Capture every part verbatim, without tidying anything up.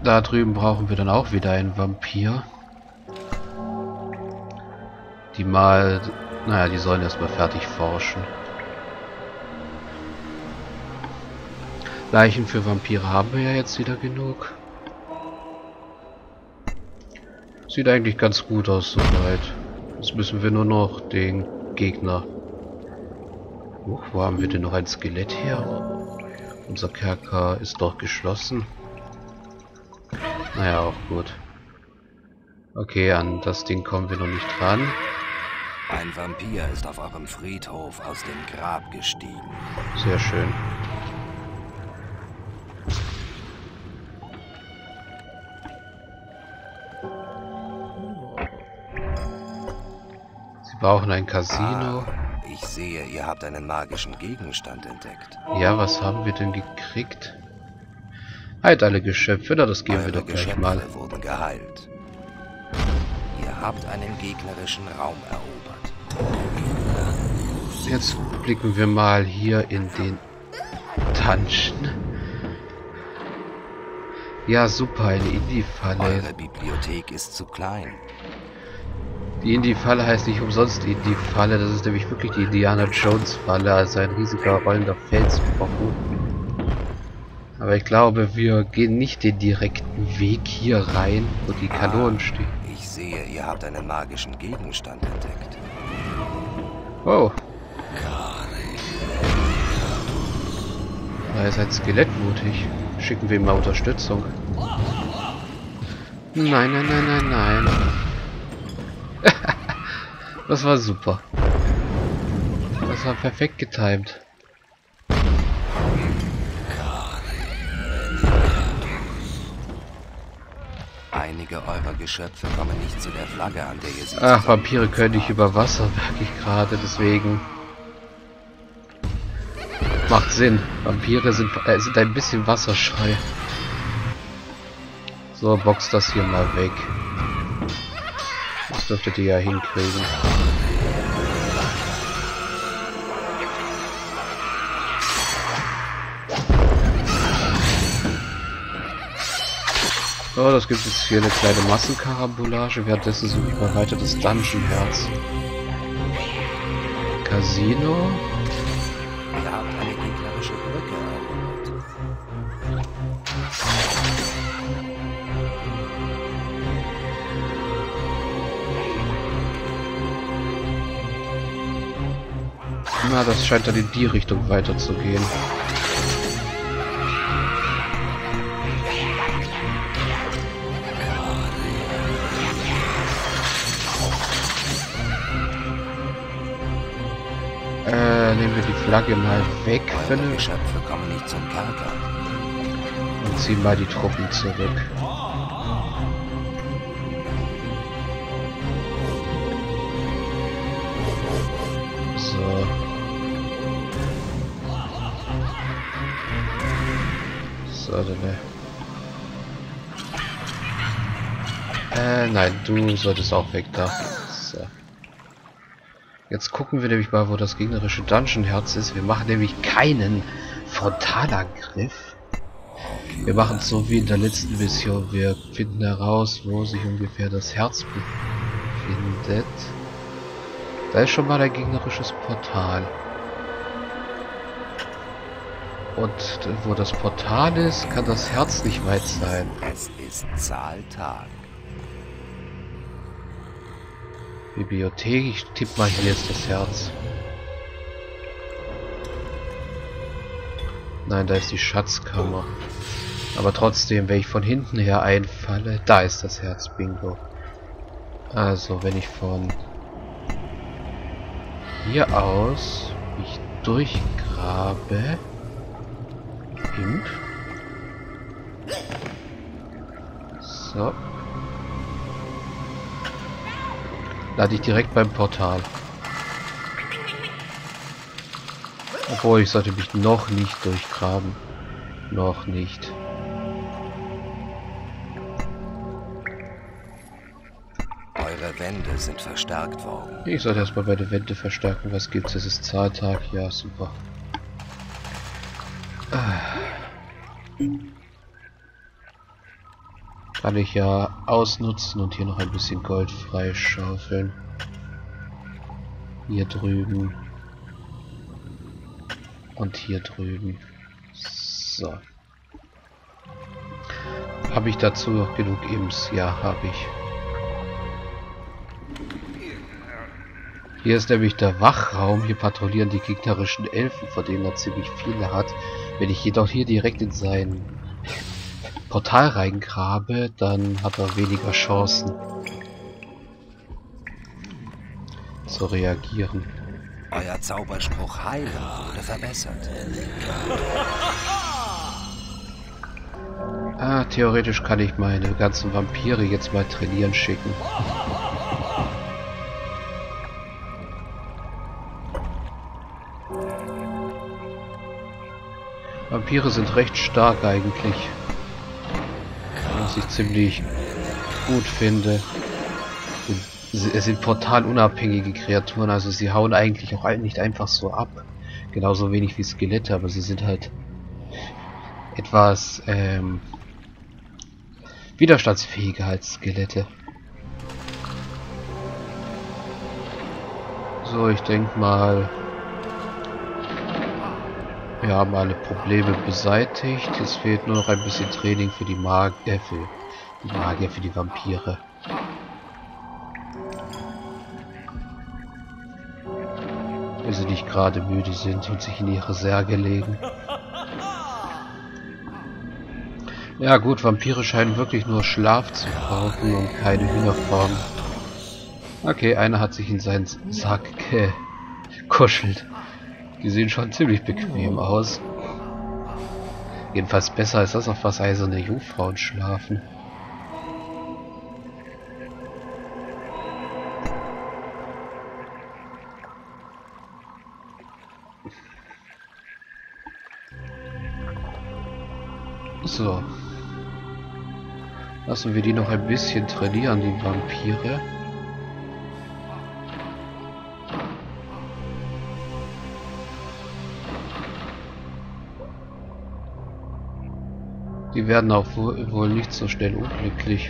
Da drüben brauchen wir dann auch wieder einen Vampir. Die mal... Naja, die sollen erstmal fertig forschen. Leichen für Vampire haben wir ja jetzt wieder genug. Sieht eigentlich ganz gut aus soweit. Jetzt müssen wir nur noch den Gegner... Uh, wo haben wir denn noch ein Skelett her? Unser Kerker ist doch geschlossen. Naja, auch gut. Okay, an das Ding kommen wir noch nicht dran. Ein Vampir ist auf eurem Friedhof aus dem Grab gestiegen. Sehr schön. Sie brauchen ein Casino. Ah, ich sehe, ihr habt einen magischen Gegenstand entdeckt. Ja, was haben wir denn gekriegt? Halt alle Geschöpfe, na, das geben Eure wir doch gleich Geschöpfe mal. wurden geheilt. Ihr habt einen gegnerischen Raum erobert. Jetzt blicken wir mal hier in den Dungeon. Ja, super, eine Indie-Falle. Eure Bibliothek ist zu klein. Die Indie-Falle heißt nicht umsonst Indie-Falle, das ist nämlich wirklich die Indiana Jones-Falle, also ein riesiger rollender Felsbrocken. Aber ich glaube, wir gehen nicht den direkten Weg hier rein, wo die Kanonen Ah, stehen. ich sehe, ihr habt einen magischen Gegenstand entdeckt. Oh. Da ist ein Skelett mutig. Schicken wir ihm mal Unterstützung. Nein, nein, nein, nein, nein. Das war super. Das war perfekt getimed. Einige eurer Geschöpfe kommen nicht zu der Flagge, an der ihr sie Ach, Vampire können nicht über Wasser, merke ich gerade, deswegen... Macht Sinn. Vampire sind, äh, sind ein bisschen wasserscheu. So, box das hier mal weg. Das dürftet ihr ja hinkriegen. So, das gibt jetzt hier eine kleine Massenkarambolage. Währenddessen suche ich mal weiter das Dungeon-Herz. Casino. Ihr habt eine gegnerische Brücke erobert. Na, das scheint dann in die Richtung weiterzugehen. Äh, nehmen wir die Flagge mal weg für Eure eine Geschöpfe kommen nicht zum Kerker. und ziehen mal die Truppen zurück. So. So, dann. Äh, nein, du solltest auch weg da. So. Jetzt gucken wir nämlich mal, wo das gegnerische Dungeon-Herz ist. Wir machen nämlich keinen Frontalangriff. Wir machen es so wie in der letzten Mission. Wir finden heraus, wo sich ungefähr das Herz befindet. Da ist schon mal ein gegnerisches Portal. Und wo das Portal ist, kann das Herz nicht weit sein. Es ist Zahltag. Bibliothek, ich tippe mal, hier ist das Herz. Nein, da ist die Schatzkammer. Aber trotzdem, wenn ich von hinten her einfalle, da ist das Herz, bingo. Also, wenn ich von hier aus mich durchgrabe... Imp. So. Lade ich direkt beim Portal. Obwohl, ich sollte mich noch nicht durchgraben. Noch nicht. Eure Wände sind verstärkt worden. Ich sollte erstmal meine Wände verstärken. Was gibt's? Es ist Zahltag. Ja, super. Ah. Kann ich ja ausnutzen und hier noch ein bisschen Gold freischaufeln. Hier drüben. Und hier drüben. So. Habe ich dazu noch genug Imps? Ja, habe ich. Hier ist nämlich der Wachraum. Hier patrouillieren die gegnerischen Elfen, von denen er ziemlich viele hat. Wenn ich jedoch hier direkt in sein Portal reingrabe, dann hat er weniger Chancen zu reagieren. Euer Zauberspruch Heilen wurde verbessert. Ah, theoretisch kann ich meine ganzen Vampire jetzt mal trainieren schicken. Vampire sind recht stark eigentlich. Was ich ziemlich gut finde. Es sind portalunabhängige Kreaturen, also sie hauen eigentlich auch nicht einfach so ab. Genauso wenig wie Skelette, aber sie sind halt etwas ähm, widerstandsfähiger als Skelette. So, ich denke mal, wir haben alle Probleme beseitigt. Es fehlt nur noch ein bisschen Training für die Mag äh, für die Magier, für die Vampire. Wenn sie nicht gerade müde sind und sich in ihre Särge legen. Ja gut, Vampire scheinen wirklich nur Schlaf zu brauchen und keine Hühnerform. Okay, einer hat sich in seinen Sack gekuschelt. Die sehen schon ziemlich bequem aus. Jedenfalls besser als das, auf was eiserne Jungfrauen schlafen. So. Lassen wir die noch ein bisschen trainieren, die Vampire. Die werden auch wohl, wohl nicht so schnell unglücklich.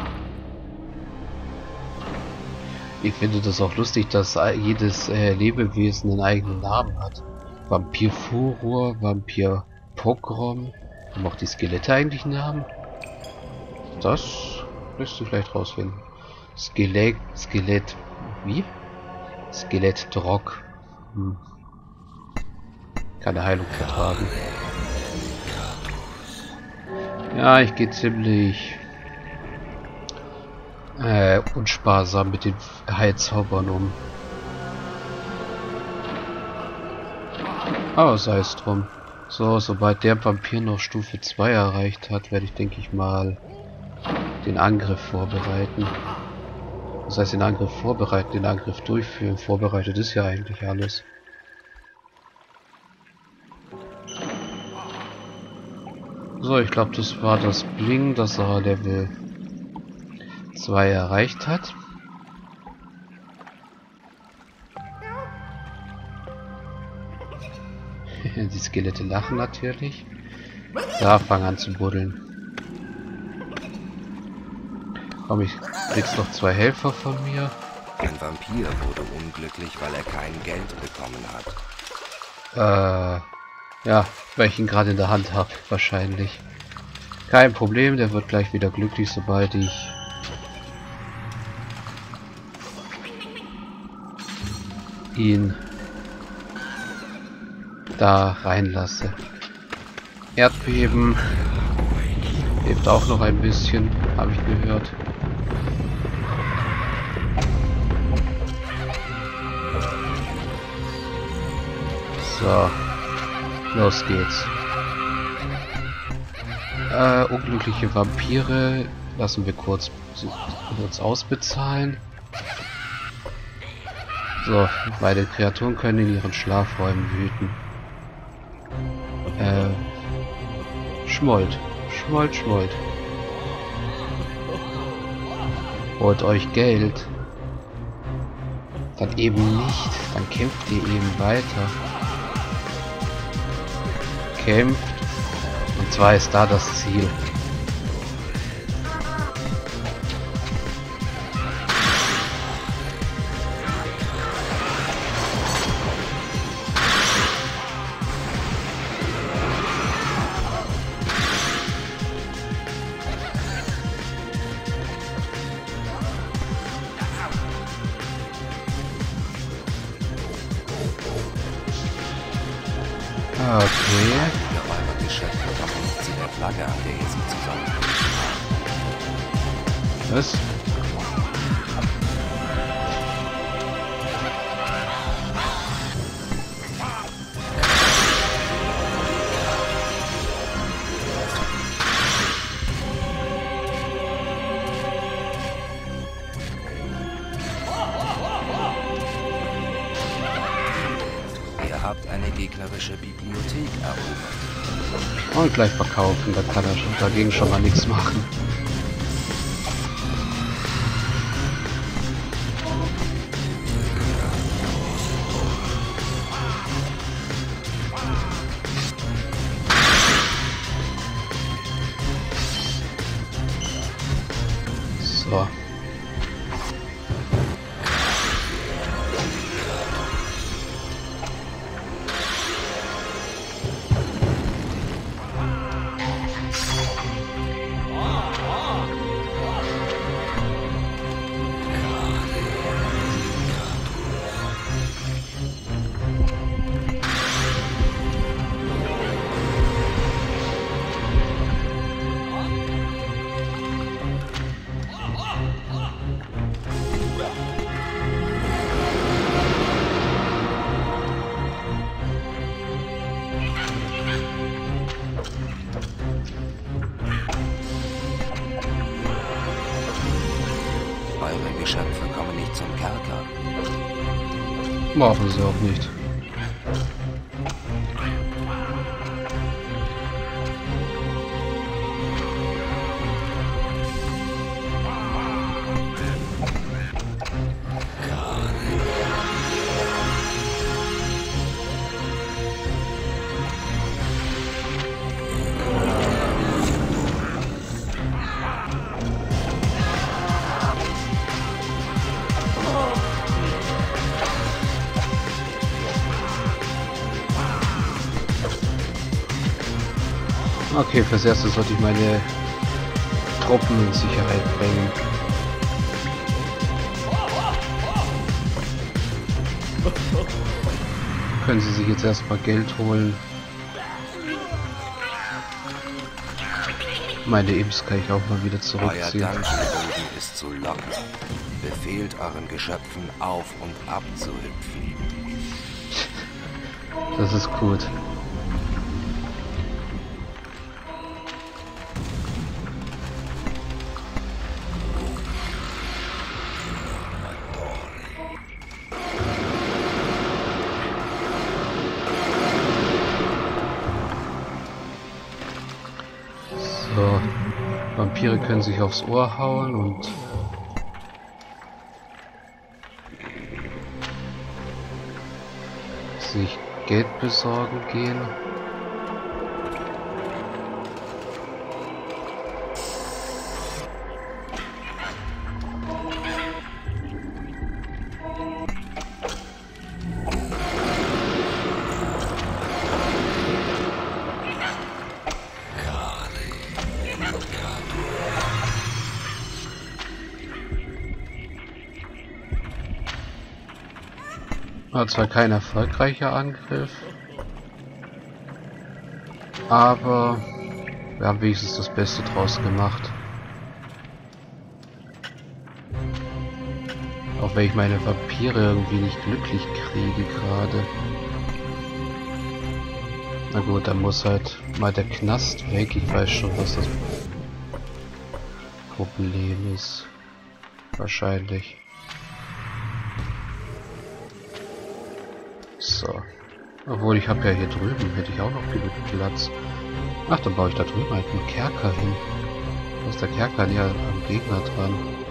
Ich finde das auch lustig, dass jedes äh, Lebewesen einen eigenen Namen hat. Vampir Furor, Vampir Pogrom. Haben auch die Skelette eigentlich Namen? Das wirst du vielleicht rausfinden. Skelett, Skelett, wie? Skelett Drock. Hm. Keine Heilung vertragen. Ja, ich gehe ziemlich äh, unsparsam mit den Heilzaubern um. Aber sei es drum. So, sobald der Vampir noch Stufe zwei erreicht hat, werde ich, denke ich mal, den Angriff vorbereiten. Das heißt, den Angriff vorbereiten, den Angriff durchführen. Vorbereitet ist ja eigentlich alles. So, ich glaube, das war das Bling, das er Level zwei erreicht hat. Die Skelette lachen natürlich. Da, fang an zu buddeln. Komm, ich kriegst noch zwei Helfer von mir. Ein Vampir wurde unglücklich, weil er kein Geld bekommen hat. Äh, ja, weil ich ihn gerade in der Hand habe, wahrscheinlich. Kein Problem, der wird gleich wieder glücklich, sobald ich ihn da reinlasse. Erdbeben hilft auch noch ein bisschen, habe ich gehört. So, los geht's. Äh, unglückliche Vampire lassen wir kurz, kurz ausbezahlen. So, beide Kreaturen können in ihren Schlafräumen wüten. Äh, Schmold. Schmold, Schmold. Holt euch Geld. Dann eben nicht. Dann kämpft ihr eben weiter. Kämpft. Und zwar ist da das Ziel. Okay. Einige Räubergeschöpfe kommen nicht zu der Flagge, an der ihr sie zusammenbringt. Was? Ihr habt eine gegnerische Bibliothek erobert. Und gleich verkaufen, da kann er schon dagegen schon mal nichts machen. So. Eure Geschöpfe kommen nicht zum Kerker. Machen sie auch nicht. Okay, fürs Erste sollte ich meine Truppen in Sicherheit bringen. Können sie sich jetzt erstmal Geld holen. Meine Imps kann ich auch mal wieder Euer zurückziehen. Dungeon-Boden ist zu locker. Befehlt euren Geschöpfen auf und ab zu hüpfen. Das ist gut. So, Vampire können sich aufs Ohr hauen und sich Geld besorgen gehen. War zwar kein erfolgreicher Angriff, aber wir haben wenigstens das Beste draus gemacht. Auch wenn ich meine Vampire irgendwie nicht glücklich kriege gerade. Na gut, dann muss halt mal der Knast weg. Ich weiß schon, was das Problem ist. Wahrscheinlich. So. Obwohl, ich habe ja hier drüben, hätte ich auch noch genug Platz. Ach, dann baue ich da drüben halt einen Kerker hin. Da ist der Kerker näher am Gegner dran.